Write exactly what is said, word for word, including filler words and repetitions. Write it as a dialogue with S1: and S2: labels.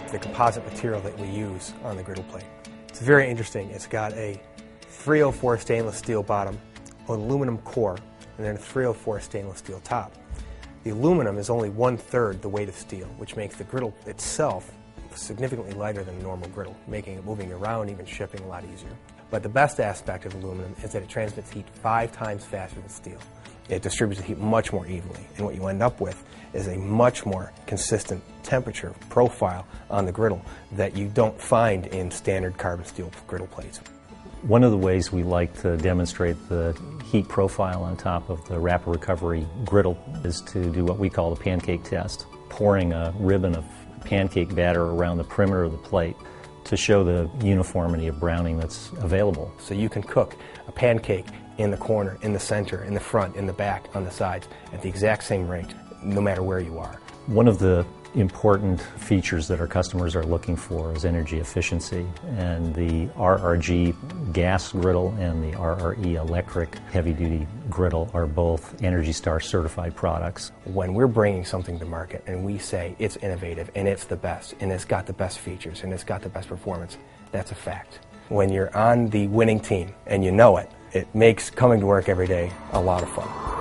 S1: the composite material that we use on the griddle plate. It's very interesting. It's got a three oh four stainless steel bottom, aluminum core, and then a three oh four stainless steel top. The aluminum is only one-third the weight of steel, which makes the griddle itself significantly lighter than a normal griddle, making it moving around, even shipping, a lot easier. But the best aspect of aluminum is that it transmits heat five times faster than steel. It distributes the heat much more evenly, and what you end up with is a much more consistent temperature profile on the griddle that you don't find in standard carbon steel griddle plates.
S2: One of the ways we like to demonstrate the heat profile on top of the rapid recovery griddle is to do what we call the pancake test, pouring a ribbon of pancake batter around the perimeter of the plate to show the uniformity of browning that's available.
S1: So you can cook a pancake in the corner, in the center, in the front, in the back, on the sides, at the exact same rate, no matter where you are.
S2: One of the important features that our customers are looking for is energy efficiency, and the R R G gas griddle and the R R E electric heavy-duty griddle are both Energy Star certified products.
S1: When we're bringing something to market and we say it's innovative and it's the best and it's got the best features and it's got the best performance, that's a fact. When you're on the winning team and you know it, it makes coming to work every day a lot of fun.